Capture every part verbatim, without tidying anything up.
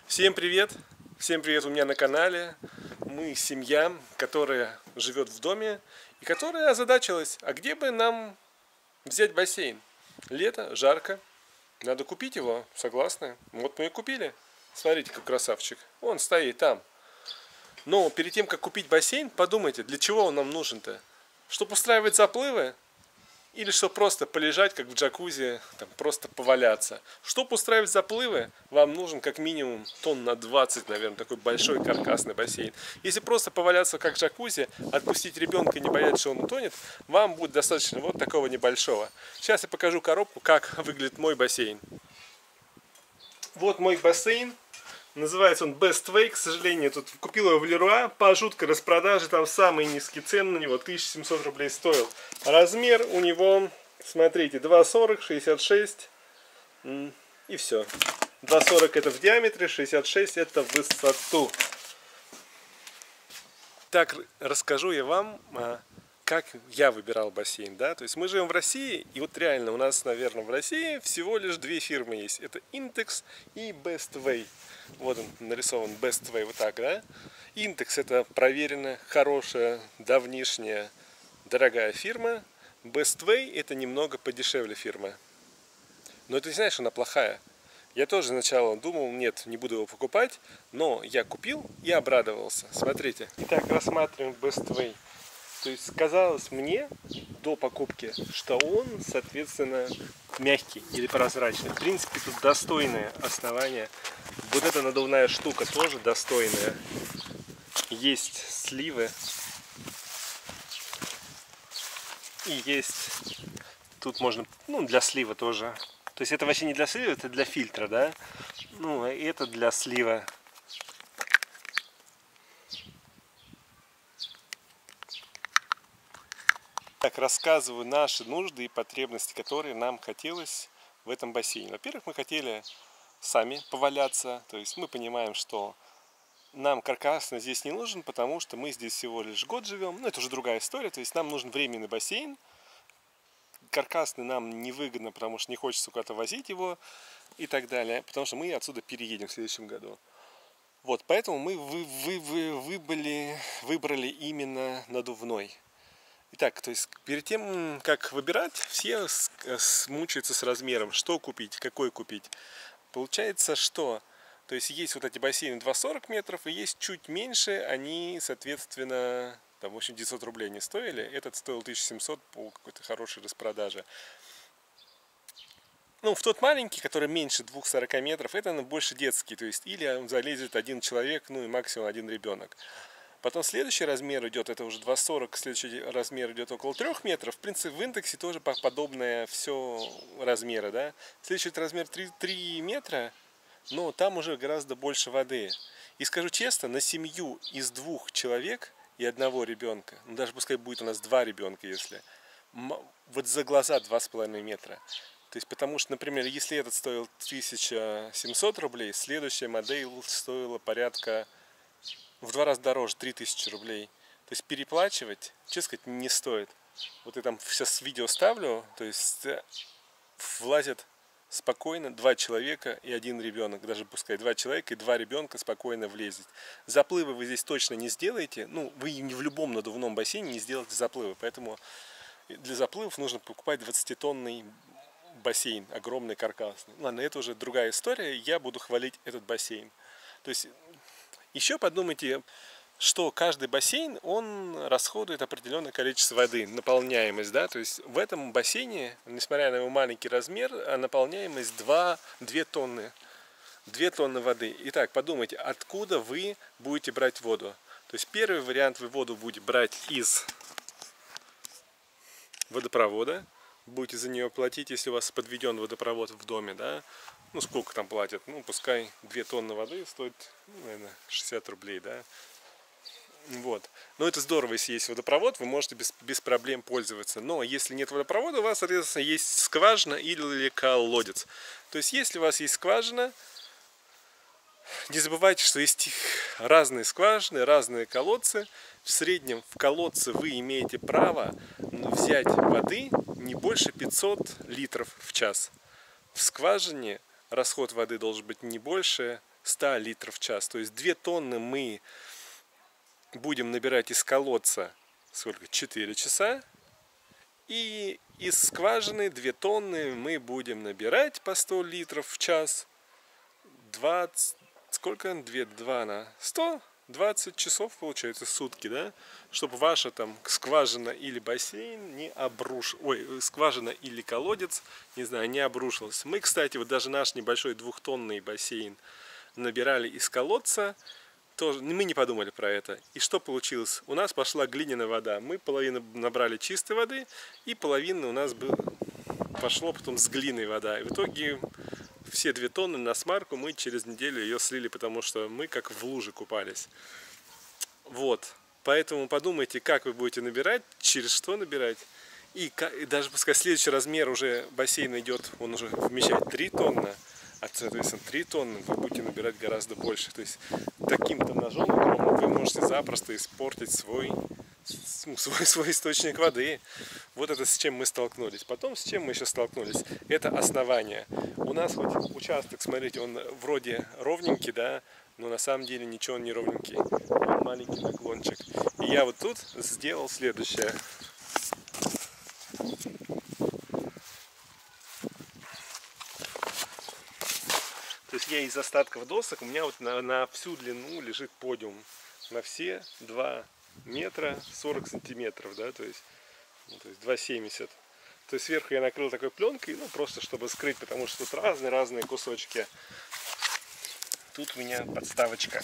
Всем привет! Всем привет у меня на канале. Мы семья, которая живет в доме и которая озадачилась, а где бы нам взять бассейн? Лето, жарко, надо купить его, согласны? Вот мы и купили. Смотрите, как красавчик. Он стоит там. Но перед тем, как купить бассейн, подумайте, для чего он нам нужен-то? Чтобы устраивать заплывы? Или чтобы просто полежать, как в джакузи, там, просто поваляться. Чтобы устраивать заплывы, вам нужен как минимум тонн на двадцать, наверное, такой большой каркасный бассейн. Если просто поваляться, как в джакузи, отпустить ребенка и не бояться, что он утонет, вам будет достаточно вот такого небольшого. Сейчас я покажу коробку, как выглядит мой бассейн. Вот мой бассейн. Называется он Best Way, к сожалению, тут купил его в Леруа по жуткой распродаже, там самый низкий цен на него, тысяча семьсот рублей стоил. Размер у него, смотрите, два сорок, шестьдесят шесть и все. два сорок это в диаметре, шестьдесят шесть это в высоту. Так, расскажу я вам, как я выбирал бассейн, да, то есть мы живем в России, и вот реально у нас, наверное, в России всего лишь две фирмы есть, это Intex и Best Way. Вот он нарисован, Best Way, вот так, да. Intex это проверенная, хорошая, давнишняя, дорогая фирма. Best Way это немного подешевле фирма. Но это не значит, что она плохая. Я тоже сначала думал, нет, не буду его покупать, но я купил и обрадовался. Смотрите. Итак, рассматриваем Best Way. То есть казалось мне до покупки, что он, соответственно, мягкий или прозрачный. В принципе, тут достойное основание. Вот эта надувная штука тоже достойная. Есть сливы. И есть... Тут можно... Ну, для слива тоже. То есть это вообще не для слива, это для фильтра, да? Ну, а это для слива. Так, рассказываю наши нужды и потребности, которые нам хотелось в этом бассейне. Во-первых, мы хотели сами поваляться, то есть мы понимаем, что нам каркасный здесь не нужен, потому что мы здесь всего лишь год живем, ну это уже другая история, то есть нам нужен временный бассейн, каркасный нам невыгодно, потому что не хочется куда-то возить его и так далее, потому что мы отсюда переедем в следующем году. Вот, поэтому мы вы, вы, вы, выбрали, выбрали именно надувной. Итак, то есть перед тем, как выбирать, все мучаются с размером, что купить, какой купить. Получается, что, то есть есть вот эти бассейны два сорок метров, и есть чуть меньше, они, соответственно, там, в общем, девятьсот рублей не стоили. Этот стоил тысяча семьсот по какой-то хорошей распродаже. Ну, в тот маленький, который меньше двух сорока метров, это ну, больше детский, то есть или он залезет один человек, ну и максимум один ребенок. Потом следующий размер идет, это уже два сорок, следующий размер идет около трёх метров. В принципе, в Интексе тоже подобное все размеры, да. Следующий размер три метра, но там уже гораздо больше воды. И скажу честно, на семью из двух человек и одного ребенка, ну даже пускай будет у нас два ребенка, если, вот за глаза два с половиной метра. То есть, потому что, например, если этот стоил тысяча семьсот рублей, следующая модель стоила порядка... в два раза дороже, три тысячи рублей. То есть переплачивать, честно сказать, не стоит. Вот я там сейчас видео ставлю, то есть влазят спокойно два человека и один ребенок. Даже пускай два человека и два ребенка спокойно влезет. Заплывы вы здесь точно не сделаете. Ну, вы не в любом надувном бассейне не сделаете заплывы. Поэтому для заплывов нужно покупать двадцатитонный бассейн, огромный каркасный. Ладно, это уже другая история. Я буду хвалить этот бассейн. То есть... Еще подумайте, что каждый бассейн, он расходует определенное количество воды, наполняемость, да, то есть в этом бассейне, несмотря на его маленький размер, наполняемость две тонны, две тонны воды. Итак, подумайте, откуда вы будете брать воду. То есть первый вариант, вы воду будете брать из водопровода, будете за нее платить, если у вас подведен водопровод в доме, да. Ну, сколько там платят? Ну, пускай две тонны воды стоит, ну, наверное, шестьдесят рублей, да. Вот. Но это здорово, если есть водопровод, вы можете без, без проблем пользоваться. Но если нет водопровода, у вас, соответственно, есть скважина или колодец. То есть, если у вас есть скважина, не забывайте, что есть разные скважины, разные колодцы. В среднем в колодце вы имеете право взять воды не больше пятисот литров в час. В скважине расход воды должен быть не больше ста литров в час. То есть две тонны мы будем набирать из колодца сколько? четыре часа. И из скважины две тонны мы будем набирать по сто литров в час. двадцать, сколько? два на сто? двадцать часов получается сутки, да? Чтобы ваша там скважина или бассейн не обруш... Ой, скважина или колодец, не знаю, не обрушилась. Мы, кстати, вот даже наш небольшой двухтонный бассейн набирали из колодца. Тоже, мы не подумали про это. И что получилось? У нас пошла глиняная вода. Мы половину набрали чистой воды, и половина у нас было... пошло потом с глиной вода. И в итоге все две тонны на смарку мы через неделю ее слили, потому что мы как в луже купались. Вот. Поэтому подумайте, как вы будете набирать, через что набирать. И, как, и даже пускай следующий размер уже бассейн идет, он уже вмещает три тонны. А, соответственно, три тонны вы будете набирать гораздо больше. То есть таким-то ножом вы можете запросто испортить свой, свой, свой источник воды. Вот это с чем мы столкнулись. Потом с чем мы еще столкнулись? Это основание. У нас хоть участок, смотрите, он вроде ровненький, да, но на самом деле ничего он не ровненький. Он маленький наклончик. И я вот тут сделал следующее. То есть я из остатков досок, у меня вот на, на всю длину лежит подиум. На все два метра сорок сантиметров, да, то есть, ну, то есть два семьдесят. То есть сверху я накрыл такой пленкой, ну просто чтобы скрыть, потому что тут разные-разные кусочки. Тут у меня подставочка.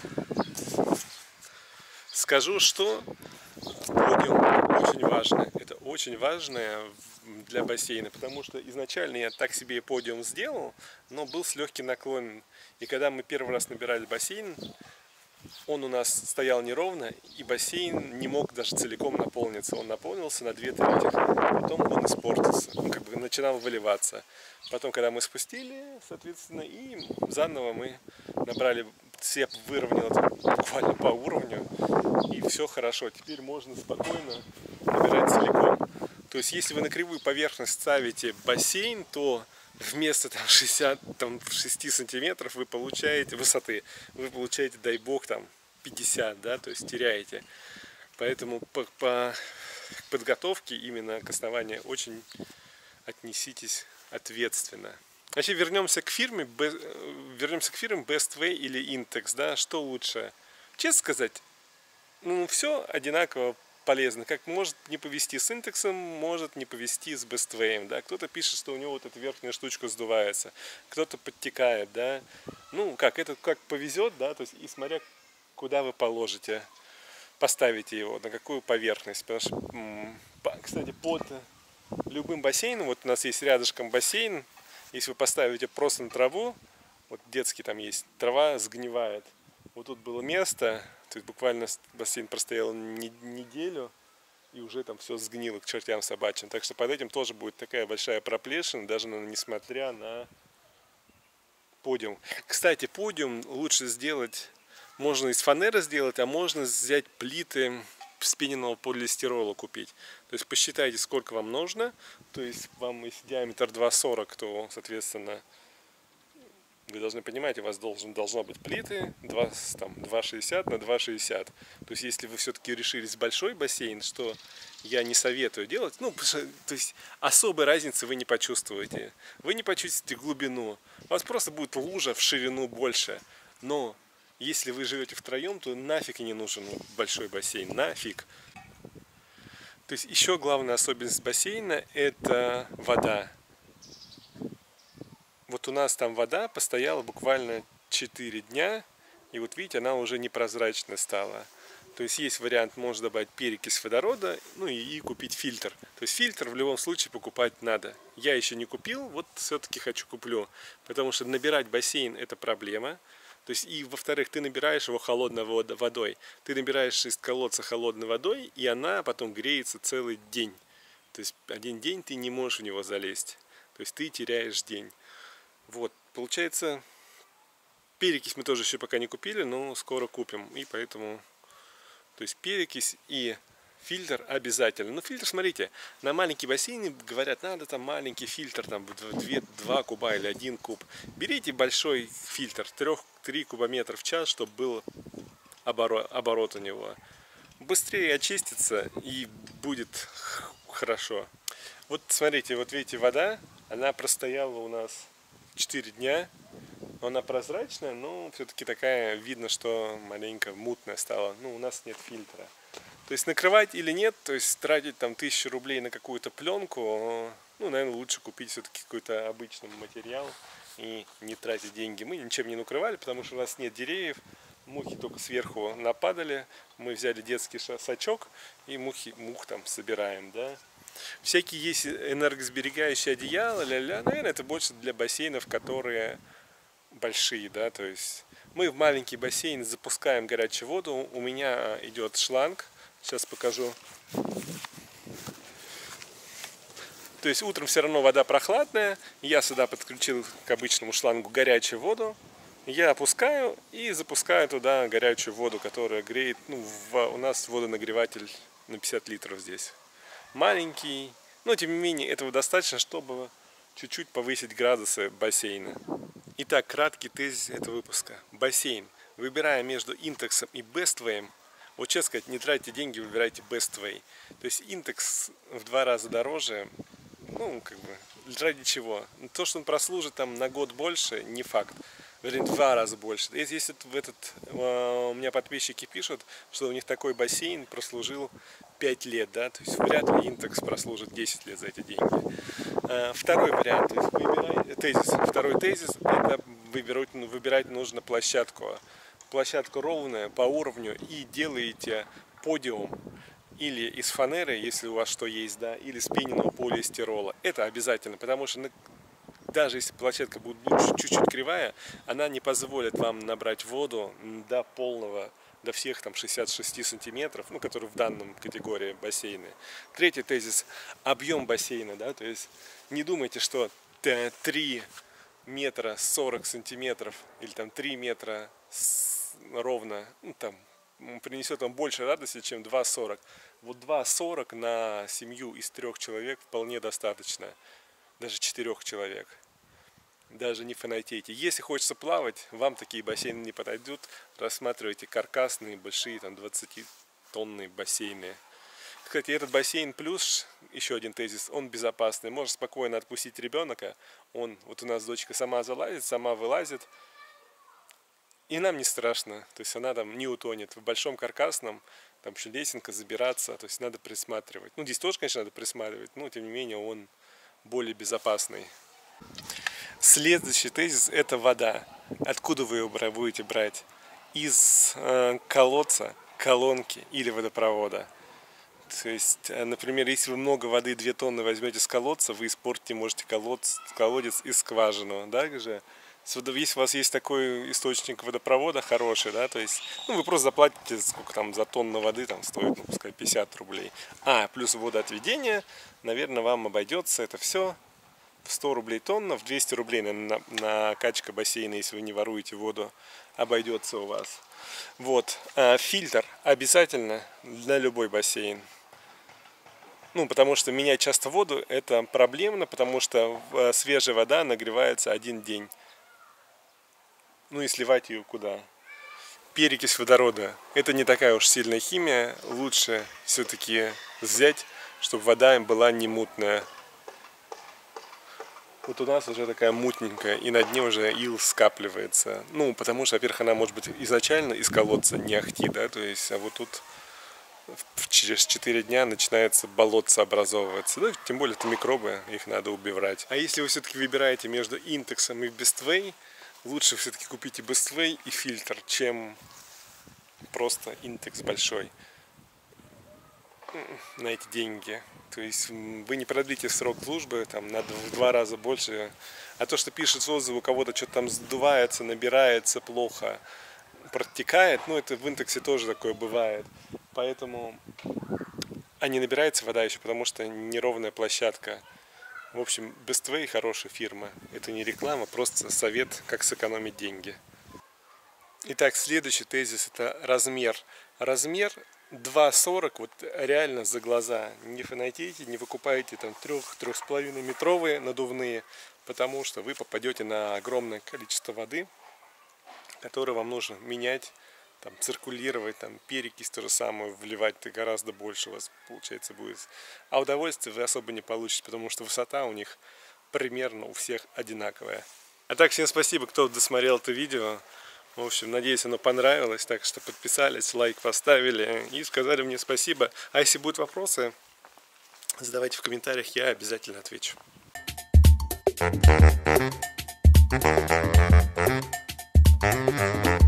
Скажу, что подиум очень важно. Это очень важное для бассейна, потому что изначально я так себе подиум сделал, но был с легким наклоном. И когда мы первый раз набирали бассейн, он у нас стоял неровно, и бассейн не мог даже целиком наполниться. Он наполнился на две трети, потом он испортился, ну, как бы начинал выливаться. Потом, когда мы спустили, соответственно, и заново мы набрали, цеп выровнял буквально по уровню, и все хорошо. Теперь можно спокойно набирать целиком. То есть, если вы на кривую поверхность ставите бассейн, то вместо там, шестидесяти, там, шести сантиметров вы получаете высоты, вы получаете, дай бог, там пятьдесят, да, то есть теряете. Поэтому по, по подготовке именно к основанию очень отнеситесь ответственно. Значит, вернемся к фирме, вернемся к фирме Best Way или Intex, да, что лучше? Честно сказать, ну, все одинаково полезно. Как может не повезти с Интексом, может не повезти с Best Way, да. Кто-то пишет, что у него вот эта верхняя штучка сдувается, кто-то подтекает, да. Ну, как, это как повезет, да, то есть, и смотря куда вы положите, поставите его, на какую поверхность. Потому что, кстати, под любым бассейном, вот у нас есть рядышком бассейн, если вы поставите просто на траву, вот детский там есть, трава сгнивает. Вот тут было место, то есть буквально бассейн простоял неделю, и уже там все сгнило к чертям собачьим. Так что под этим тоже будет такая большая проплешина, даже несмотря на подиум. Кстати, подиум лучше сделать, можно из фанеры сделать, а можно взять плиты вспененного полиэстерола купить. То есть посчитайте, сколько вам нужно. То есть вам, если диаметр два сорок, то, соответственно, вы должны понимать, у вас должен, должно быть плиты два шестьдесят на два шестьдесят. То есть, если вы все-таки решились большой бассейн, что я не советую делать, ну, то есть, особой разницы вы не почувствуете. Вы не почувствуете глубину. У вас просто будет лужа в ширину больше. Но если вы живете втроем, то нафиг и не нужен большой бассейн. Нафиг. То есть, еще главная особенность бассейна – это вода. Вот у нас там вода постояла буквально четыре дня, и вот видите, она уже непрозрачная стала. То есть есть вариант, можно добавить перекись водорода, ну и, и купить фильтр. То есть фильтр в любом случае покупать надо. Я еще не купил, вот все-таки хочу куплю, потому что набирать бассейн – это проблема. То есть и, во-вторых, ты набираешь его холодной водой. Ты набираешь из колодца холодной водой, и она потом греется целый день. То есть один день ты не можешь в него залезть. То есть ты теряешь день. Вот, получается, перекись мы тоже еще пока не купили, но скоро купим. И поэтому, то есть перекись и фильтр обязательно. Ну, фильтр, смотрите, на маленький бассейн говорят, надо там маленький фильтр, там два куба или один куб. Берите большой фильтр, трех, три кубометра в час, чтобы был оборот, оборот у него. Быстрее очистится и будет хорошо. Вот смотрите, вот видите, вода, она простояла у нас четыре дня. Она прозрачная, но все-таки такая, видно, что маленько мутная стала. Ну, у нас нет фильтра. То есть накрывать или нет, то есть тратить там тысячу рублей на какую-то пленку, ну, наверное, лучше купить все-таки какой-то обычный материал и не тратить деньги. Мы ничем не накрывали, потому что у нас нет деревьев, мухи только сверху нападали. Мы взяли детский сачок и мухи, мух там собираем, да. Всякие есть энергосберегающие одеяла, ля-ля. Наверное, это больше для бассейнов, которые большие, да, то есть мы в маленький бассейн запускаем горячую воду. У меня идет шланг, сейчас покажу. То есть утром все равно вода прохладная, я сюда подключил к обычному шлангу горячую воду, я опускаю и запускаю туда горячую воду, которая греет, ну, в, у нас водонагреватель на пятьдесят литров здесь. Маленький, но тем не менее этого достаточно, чтобы чуть-чуть повысить градусы бассейна. Итак, краткий тезис этого выпуска. Бассейн. Выбирая между Intex и Bestway, вот честно сказать, не тратьте деньги, выбирайте Bestway. То есть Intex в два раза дороже, ну, как бы, ради чего? То, что он прослужит там на год больше, не факт. Вернее, в два раза больше. Если в этот, у меня подписчики пишут, что у них такой бассейн прослужил пять лет, да, то есть вряд ли Intex прослужит десять лет за эти деньги. Второй вариант, то есть выбирай, тезис, второй тезис, это выбирать, выбирать нужно площадку. Площадка ровная, по уровню, и делаете подиум или из фанеры, если у вас что есть, да, или с пененного полиэстерола. Это обязательно, потому что даже если площадка будет чуть-чуть кривая, она не позволит вам набрать воду до полного, до всех там шестидесяти шести сантиметров, ну, которые в данном категории бассейны. Третий тезис – объем бассейна, да, то есть не думайте, что три метра сорок сантиметров или там три метра ровно, ну, там, принесет вам больше радости, чем два сорок. Вот два сорок на семью из трех человек вполне достаточно, даже четырех человек. Даже не фанатейте. Если хочется плавать, вам такие бассейны не подойдут. Рассматривайте каркасные, большие, там двадцатитонные бассейны. Кстати, этот бассейн плюс, еще один тезис, он безопасный. Можно спокойно отпустить ребенка. Он, вот у нас дочка сама залазит, сама вылазит. И нам не страшно. То есть она там не утонет. В большом каркасном, там еще лесенка, забираться. То есть надо присматривать. Ну, здесь тоже, конечно, надо присматривать, но тем не менее он более безопасный. Следующий тезис – это вода. Откуда вы ее будете брать? Из э, колодца, колонки или водопровода. То есть, например, если вы много воды, две тонны возьмете с колодца, вы испортите, можете колодец, колодец и скважину. Также, если у вас есть такой источник водопровода хороший, да, то есть, ну, вы просто заплатите, сколько там за тонну воды там стоит, ну, пускай пятьдесят рублей. А, плюс водоотведение, наверное, вам обойдется это все в сто рублей тонна, в двести рублей на, на качка бассейна, если вы не воруете воду, обойдется у вас. Вот, а, фильтр обязательно на любой бассейн. Ну, потому что менять часто воду это проблемно, потому что свежая вода нагревается один день. Ну и сливать ее куда? Перекись водорода. Это не такая уж сильная химия. Лучше все-таки взять, чтобы вода была не мутная. Вот у нас уже такая мутненькая, и на дне уже ил скапливается. Ну, потому что, во-первых, она может быть изначально из колодца не ахти, да, то есть, а вот тут через четыре дня начинается болотце образовываться. Да, тем более это микробы, их надо убивать. А если вы все-таки выбираете между Intex и Bestway, лучше все-таки купите Bestway и фильтр, чем просто Intex большой на эти деньги. То есть вы не продлите срок службы там, на в два раза больше. А то, что пишет отзывы, у кого-то что-то там сдувается, набирается плохо, протекает, ну это в Интексе тоже такое бывает. Поэтому а не набирается вода еще, потому что неровная площадка. В общем, Bestway хорошая фирма. Это не реклама, просто совет, как сэкономить деньги. Итак, следующий тезис – это размер. Размер два сорок, вот реально за глаза. Не фанатейте, не выкупайте там трех-трех с половиной метровые надувные, потому что вы попадете на огромное количество воды, которые вам нужно менять, там, циркулировать, там, перекись то же самое, вливать-то гораздо больше у вас, получается, будет. А удовольствие вы особо не получите, потому что высота у них примерно у всех одинаковая. А так, всем спасибо, кто досмотрел это видео. В общем, надеюсь, оно понравилось, так что подписались, лайк поставили и сказали мне спасибо. А если будут вопросы, задавайте в комментариях, я обязательно отвечу. Thank you.